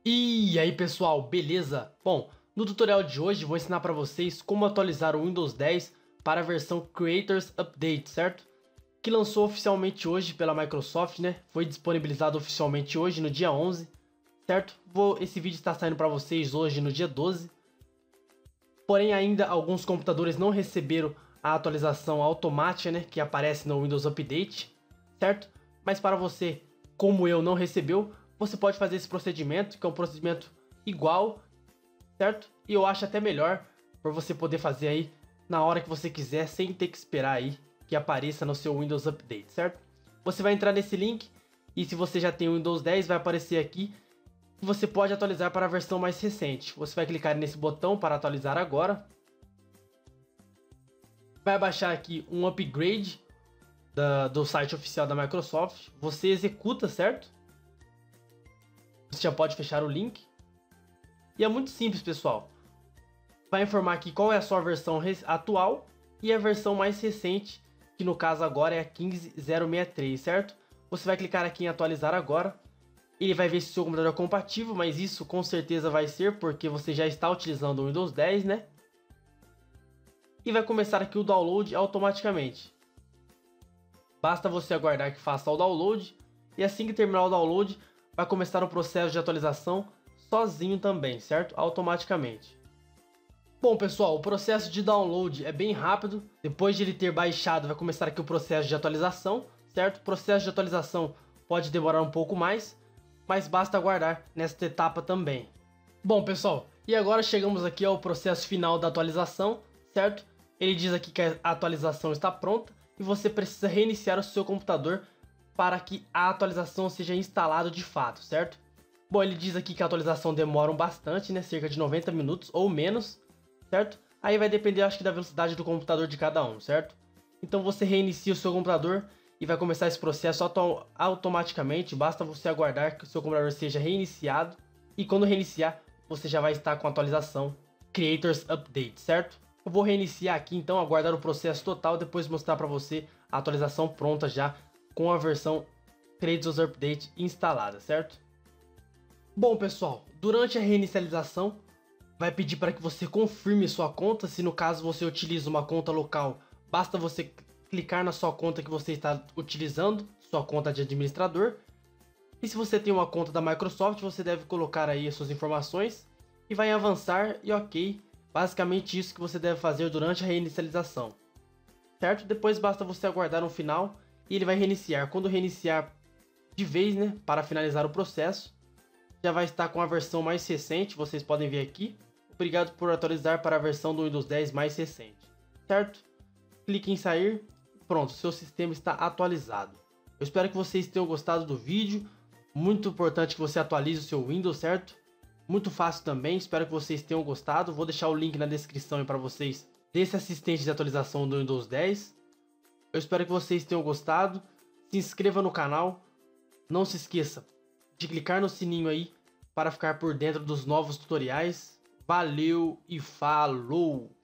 E aí pessoal, beleza? Bom, no tutorial de hoje vou ensinar para vocês como atualizar o Windows 10 para a versão Creators Update, certo? Que lançou oficialmente hoje pela Microsoft, né? Foi disponibilizado oficialmente hoje no dia 11, certo? Esse vídeo está saindo para vocês hoje no dia 12. Porém ainda alguns computadores não receberam a atualização automática, né? Que aparece no Windows Update, certo? Mas para você, como eu, não recebeu, você pode fazer esse procedimento, que é um procedimento igual, certo? E eu acho até melhor, por você poder fazer aí na hora que você quiser, sem ter que esperar aí que apareça no seu Windows Update, certo? Você vai entrar nesse link, e se você já tem o Windows 10, vai aparecer aqui que você pode atualizar para a versão mais recente. Você vai clicar nesse botão para atualizar agora. Vai baixar aqui um upgrade do site oficial da Microsoft. Você executa, certo? Você já pode fechar o link. E é muito simples, pessoal. Vai informar aqui qual é a sua versão atual e a versão mais recente, que no caso agora é a 15.063, certo? Você vai clicar aqui em atualizar agora. Ele vai ver se o seu computador é compatível, mas isso com certeza vai ser, porque você já está utilizando o Windows 10, né? E vai começar aqui o download automaticamente. Basta você aguardar que faça o download, e assim que terminar o download, vai começar o processo de atualização sozinho também, certo? Automaticamente. Bom pessoal, o processo de download é bem rápido. Depois de ele ter baixado, vai começar aqui o processo de atualização, certo? O processo de atualização pode demorar um pouco mais, mas basta aguardar nesta etapa também. Bom pessoal, e agora chegamos aqui ao processo final da atualização, certo? Ele diz aqui que a atualização está pronta e você precisa reiniciar o seu computador para que a atualização seja instalada de fato, certo? Bom, ele diz aqui que a atualização demora bastante, né? Cerca de 90 minutos ou menos, certo? Aí vai depender, acho que, da velocidade do computador de cada um, certo? Então você reinicia o seu computador e vai começar esse processo automaticamente. Basta você aguardar que o seu computador seja reiniciado. E quando reiniciar, você já vai estar com a atualização Creators Update, certo? Eu vou reiniciar aqui, então, aguardar o processo total, depois mostrar para você a atualização pronta já com a versão Creators Update instalada, certo? Bom pessoal, durante a reinicialização vai pedir para que você confirme sua conta. Se no caso você utiliza uma conta local, basta você clicar na sua conta que você está utilizando, sua conta de administrador. E se você tem uma conta da Microsoft, você deve colocar aí as suas informações e vai avançar e ok. Basicamente isso que você deve fazer durante a reinicialização, certo? Depois basta você aguardar no final e ele vai reiniciar. Quando reiniciar de vez, né, para finalizar o processo, já vai estar com a versão mais recente, vocês podem ver aqui. Obrigado por atualizar para a versão do Windows 10 mais recente, certo? Clique em sair, pronto, seu sistema está atualizado. Eu espero que vocês tenham gostado do vídeo. Muito importante que você atualize o seu Windows, certo? Muito fácil também, espero que vocês tenham gostado. Vou deixar o link na descrição para vocês desse assistente de atualização do Windows 10. Eu espero que vocês tenham gostado. Se inscreva no canal. Não se esqueça de clicar no sininho aí para ficar por dentro dos novos tutoriais. Valeu e falou!